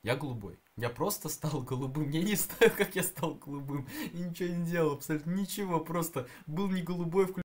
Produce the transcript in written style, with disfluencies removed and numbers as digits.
Я голубой. Я просто стал голубым. Я не знаю, как я стал голубым. Я ничего не делал, абсолютно ничего. Просто был не голубой,